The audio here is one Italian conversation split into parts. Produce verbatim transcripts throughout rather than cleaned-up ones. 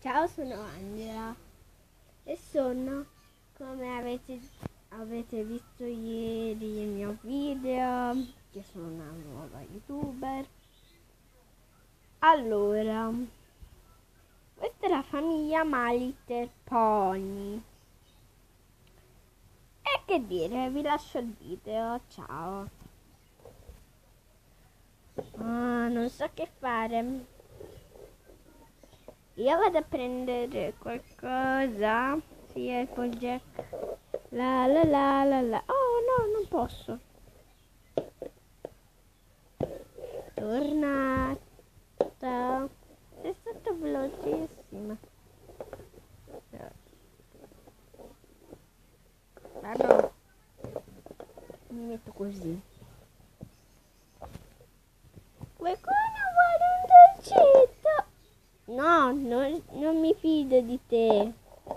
Ciao, sono Angela e sono, come avete, avete visto ieri il mio video, che sono una nuova youtuber. Allora, questa è la famiglia My Little Pony. E che dire, vi lascio il video, ciao. Ah, non so che fare. Io vado a prendere qualcosa. Sì, Applejack. La la la la la. Oh no, non posso. Tornata. Sei stata velocissima. Vabbè. Mi metto così. Qualcuno vuole un dolcetto? No, non, non mi fido di te.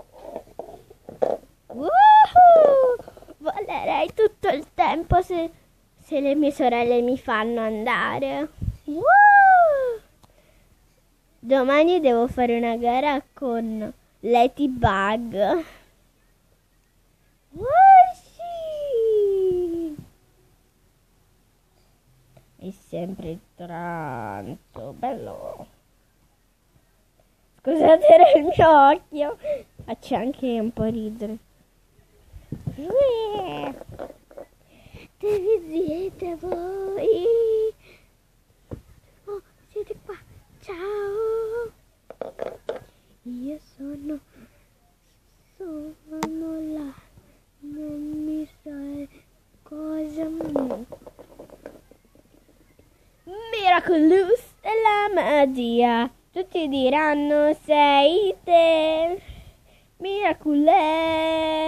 Woohoo! Volerei tutto il tempo se, se le mie sorelle mi fanno andare. Woo! Domani devo fare una gara con Ladybug. Oh, sì! È sempre tanto bello. Scusate, era il mio occhio. Faccio anche un po' ridere. Dove siete voi? Oh, siete qua. Ciao. Io sono... Sono là. Non mi sa cosa... Miraculous è la magia. Tutti diranno sei te, Miraculous.